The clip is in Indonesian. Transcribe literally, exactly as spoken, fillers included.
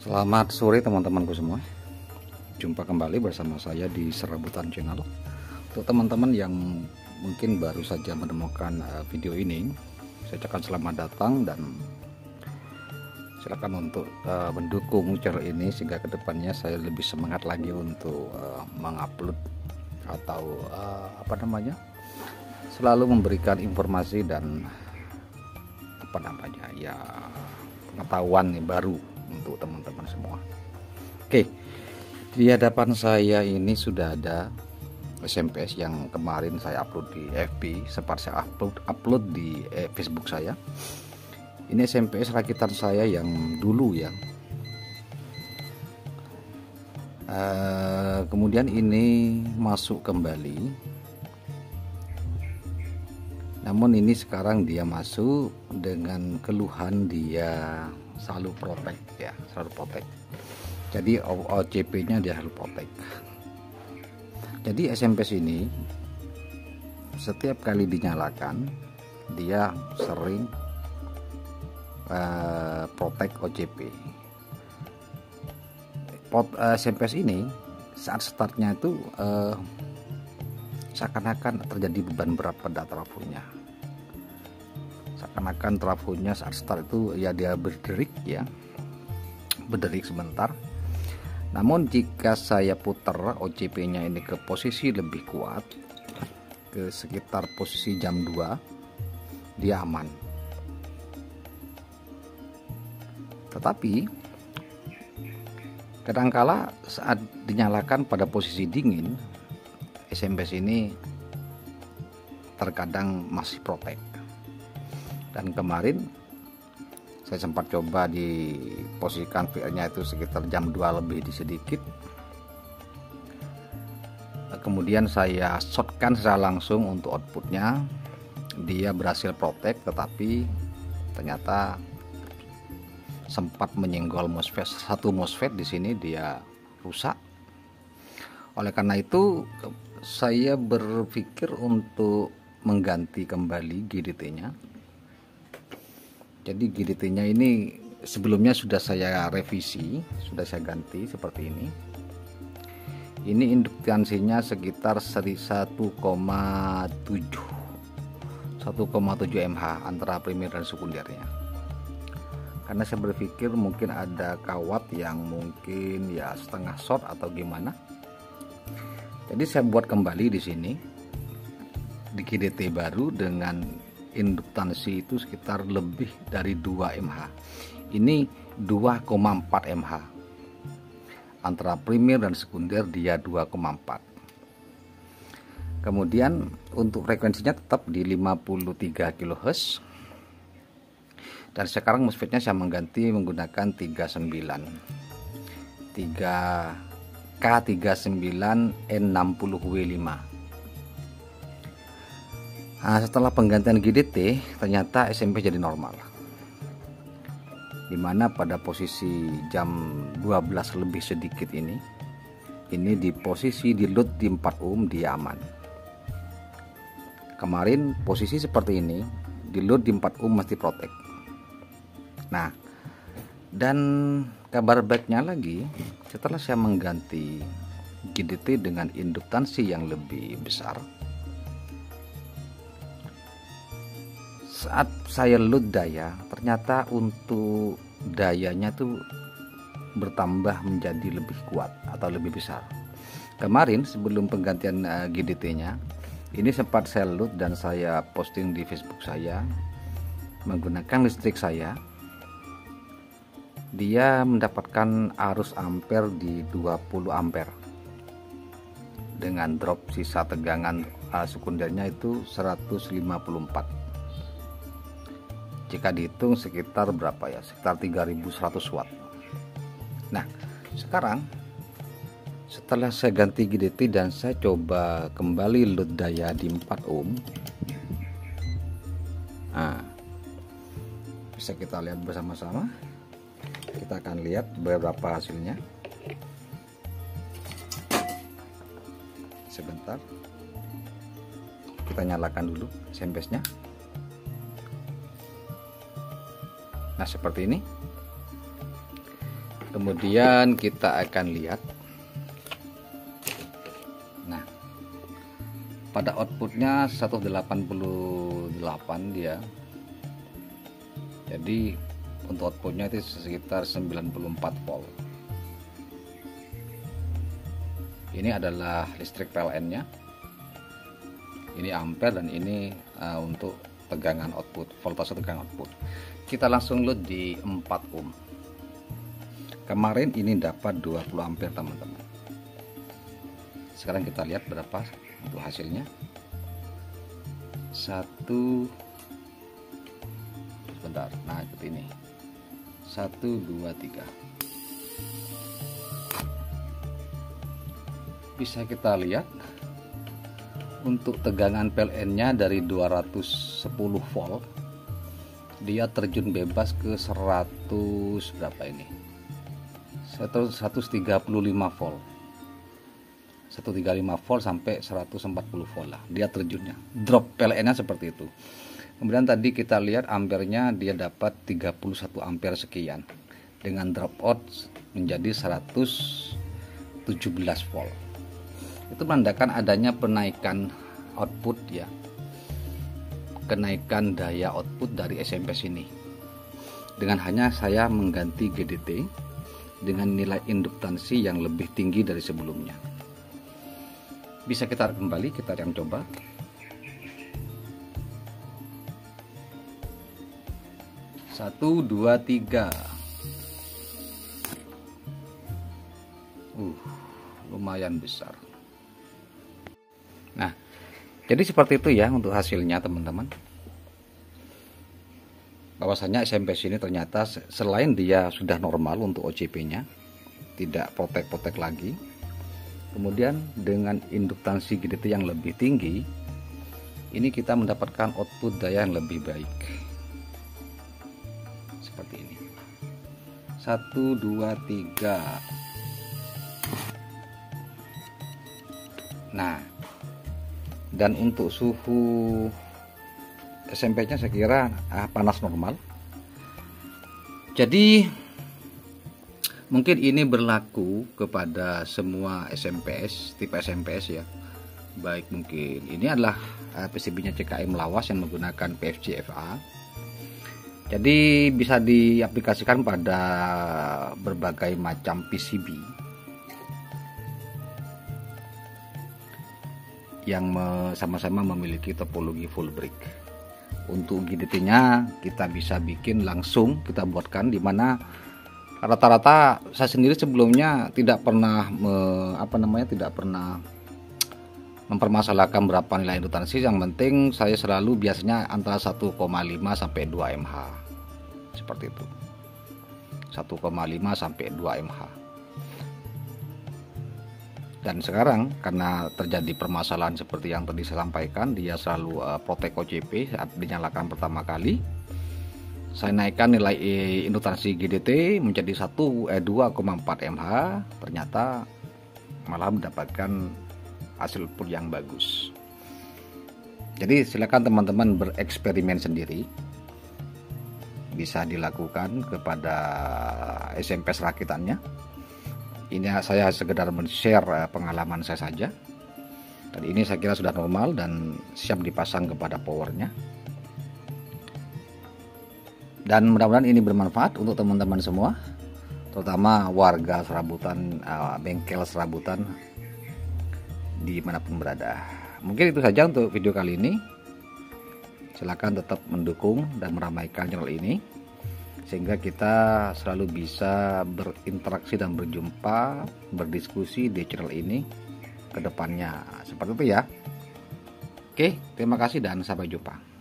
Selamat sore teman-temanku semua. Jumpa kembali bersama saya di Serabutan Channel. Untuk teman-teman yang mungkin baru saja menemukan video ini, saya ucapkan selamat datang dan silakan untuk uh, mendukung channel ini sehingga kedepannya saya lebih semangat lagi untuk uh, mengupload atau uh, apa namanya selalu memberikan informasi dan apa namanya ya pengetahuan yang baru untuk teman-teman semua. Oke, di hadapan saya ini sudah ada S M P S yang kemarin saya upload di F B, sempat saya upload upload di eh, Facebook saya. Ini S M P S rakitan saya yang dulu ya. Uh, kemudian ini masuk kembali. Namun ini sekarang dia masuk dengan keluhan dia selalu protek ya, selalu protek. Jadi O C P-nya dia selalu protek. Jadi S M P S ini setiap kali dinyalakan dia sering uh, protek O C P. Pot, uh, S M P S ini saat startnya itu uh, seakan-akan terjadi beban berat pada trafonya. Seakan-akan trafonya saat start itu ya dia berderik ya, berderik sebentar. Namun jika saya putar O C P-nya ini ke posisi lebih kuat, ke sekitar posisi jam dua, dia aman. Tetapi kadangkala saat dinyalakan pada posisi dingin, S M P S ini terkadang masih protek. Dan kemarin saya sempat coba diposisikan V R-nya itu sekitar jam dua lebih di sedikit. Kemudian saya shotkan secara langsung untuk outputnya. Dia berhasil protek, tetapi ternyata sempat menyenggol MOSFET. Satu MOSFET di sini dia rusak. Oleh karena itu saya berpikir untuk mengganti kembali G D T-nya. Jadi G D T-nya ini sebelumnya sudah saya revisi, sudah saya ganti seperti ini. Ini induktansinya sekitar satu koma tujuh mAh antara primer dan sekundernya. Karena saya berpikir mungkin ada kawat yang mungkin ya setengah short atau gimana. Jadi saya buat kembali di sini di G D T baru dengan induktansi itu sekitar lebih dari dua mAh. Ini dua koma empat mAh. Antara primer dan sekunder dia dua koma empat. Kemudian untuk frekuensinya tetap di lima puluh tiga kilohertz. Dan sekarang MOSFET-nya saya mengganti menggunakan tiga puluh sembilan K tiga puluh sembilan N enam puluh W lima. Nah, setelah penggantian G D T ternyata S M P S jadi normal, dimana pada posisi jam dua belas lebih sedikit ini ini di posisi di load di empat ohm dia aman. Kemarin posisi seperti ini di load di empat ohm masih protek. Nah, dan kabar baiknya lagi, setelah saya mengganti G D T dengan induktansi yang lebih besar, saat saya load daya, ternyata untuk dayanya tuh bertambah menjadi lebih kuat atau lebih besar. Kemarin sebelum penggantian uh, G D T-nya, ini sempat saya load dan saya posting di Facebook saya menggunakan listrik saya. Dia mendapatkan arus ampere di dua puluh ampere dengan drop sisa tegangan uh, sekundernya itu seratus lima puluh empat. Jika dihitung sekitar berapa ya, sekitar tiga ribu seratus watt. Nah, sekarang setelah saya ganti G D T dan saya coba kembali load daya di empat ohm, nah, bisa kita lihat bersama-sama. Kita akan lihat beberapa hasilnya. Sebentar, kita nyalakan dulu S M P S-nya. Nah, seperti ini. Kemudian kita akan lihat, nah pada outputnya seratus delapan puluh delapan dia, jadi untuk outputnya itu sekitar sembilan puluh empat volt. Ini adalah listrik P L N nya, ini ampere, dan ini uh, untuk tegangan output, voltase tegangan output. Kita langsung load di empat ohm. Kemarin ini dapat dua puluh ampere teman-teman. Sekarang kita lihat berapa untuk hasilnya. Satu, sebentar, nah ikut ini. Satu, dua, tiga. Bisa kita lihat untuk tegangan P L N nya dari dua ratus sepuluh volt dia terjun bebas ke seratus berapa ini, seratus tiga puluh lima volt, seratus tiga puluh lima volt sampai seratus empat puluh volt lah dia terjunnya. Drop P L N nya seperti itu. Kemudian tadi kita lihat ampernya dia dapat tiga puluh satu ampere sekian, dengan drop out menjadi seratus tujuh belas volt. Itu menandakan adanya penaikan output ya, kenaikan daya output dari S M P S ini, dengan hanya saya mengganti G D T dengan nilai induktansi yang lebih tinggi dari sebelumnya. Bisa kita kembali, kita akan coba. Satu, dua, tiga. Uh, lumayan besar. Nah, jadi seperti itu ya untuk hasilnya teman-teman. Bahwasanya S M P S ini ternyata selain dia sudah normal untuk O C P-nya, tidak protek-protek lagi, kemudian dengan induktansi G D T yang lebih tinggi, ini kita mendapatkan output daya yang lebih baik. Seperti ini. Satu, dua, tiga. Nah, dan untuk suhu S M P S nya saya kira ah, panas normal. Jadi mungkin ini berlaku kepada semua S M P S, tipe S M P S ya. Baik, mungkin ini adalah uh, P C B-nya C K M lawas yang menggunakan P F C F A. Jadi bisa diaplikasikan pada berbagai macam P C B yang sama-sama memiliki topologi full brick. Untuk G D T-nya kita bisa bikin langsung, kita buatkan, dimana rata-rata saya sendiri sebelumnya tidak pernah me, apa namanya tidak pernah mempermasalahkan berapa nilai induktansi. Yang penting saya selalu biasanya antara satu koma lima sampai dua mH, seperti itu, satu koma lima sampai dua mH. Dan sekarang karena terjadi permasalahan seperti yang tadi saya sampaikan, dia selalu uh, protek O C P saat dinyalakan pertama kali, saya naikkan nilai induktansi G D T menjadi satu eh dua koma empat mH, ternyata malah mendapatkan hasil output yang bagus. Jadi silakan teman-teman bereksperimen sendiri, bisa dilakukan kepada S M P S rakitannya. Ini saya sekedar men-share pengalaman saya saja, dan ini saya kira sudah normal dan siap dipasang kepada powernya. Dan mudah-mudahan ini bermanfaat untuk teman-teman semua, terutama warga serabutan, uh, bengkel serabutan dimanapun berada. Mungkin itu saja untuk video kali ini. Silakan tetap mendukung dan meramaikan channel ini, sehingga kita selalu bisa berinteraksi dan berjumpa, berdiskusi di channel ini ke depannya. Seperti itu ya. Oke, terima kasih dan sampai jumpa.